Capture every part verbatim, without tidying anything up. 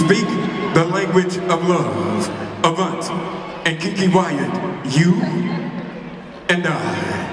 speak the language of love. Avant and Kiki Wyatt, you and I.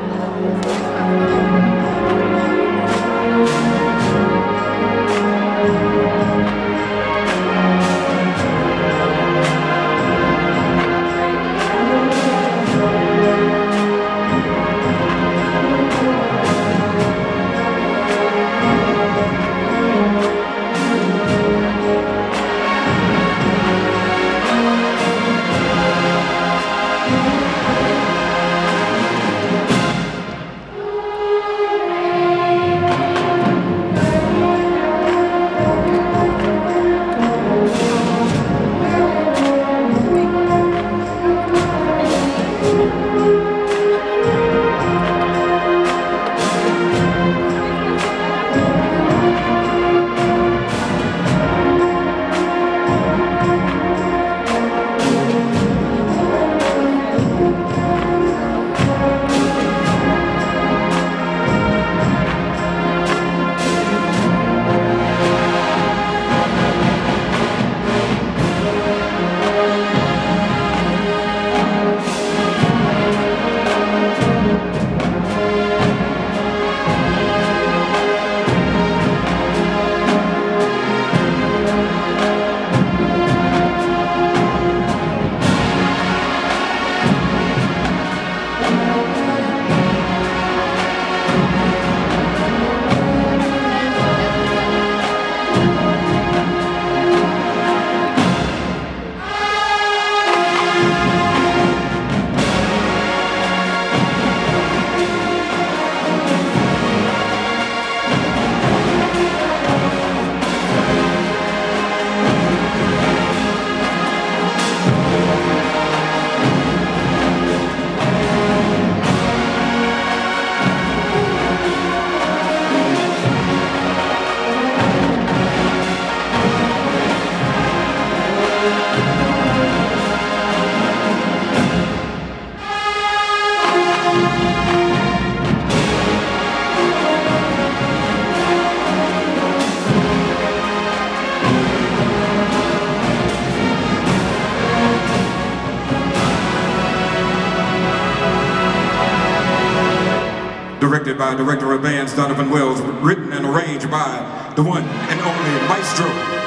Directed by Director of Bands Donovan Wells, written and arranged by the one and only Maestro,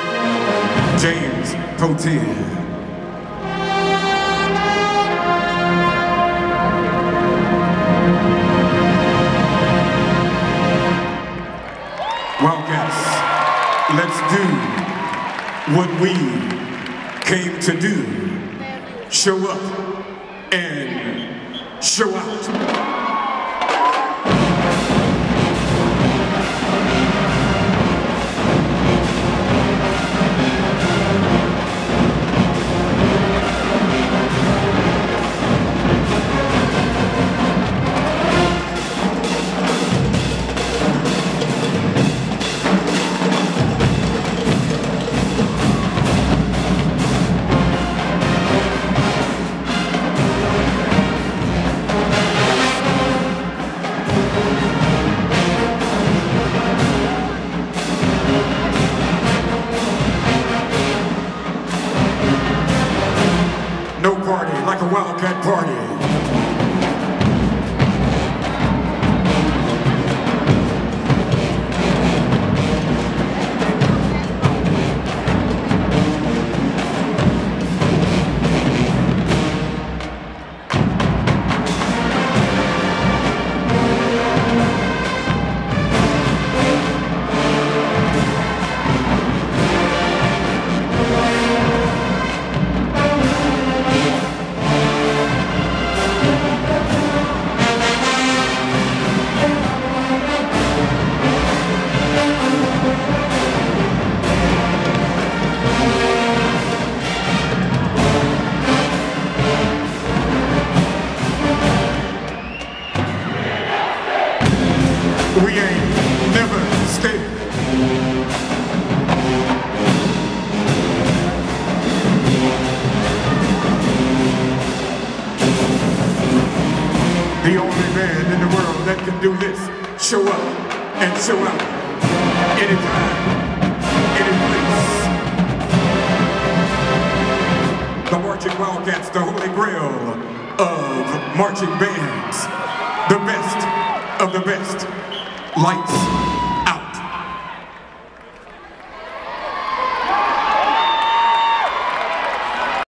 James Potier. Well, guests, let's do what we came to do. Show up and show out. No party like a Wildcat party. We ain't never scared. The only band in the world that can do this, show up and show out, anytime, any place. against the holy grail of marching bands. The best of the best. Lights.